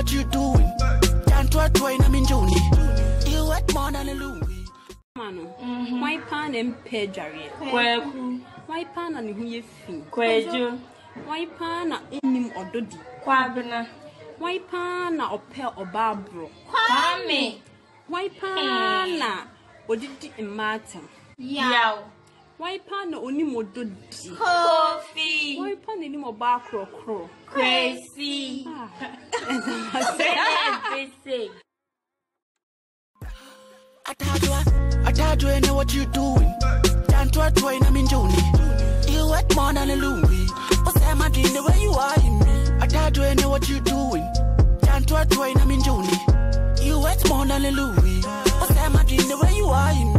what you doing? Can't try na minjuni. You wet more than a Louis. Mano, my pan and pedjari. Kwaku. My pan and who ye fee. Kwajo. My pan in him or doddy. Kwabena. My pan or pair or barbro. Kwame. My pan or did it in Martin. Yow. Why pan only more doddy? Coffee. Why pan any more bar crow? Crazy. Atadwe, know what you doing. Can't try na minjuni. You wet more than a Louis. What's that my dream the way you are in me? Atadwe, know what you doing. Can't try na minjuni. You wet more than a Louis. What's that my dream the way you are in me?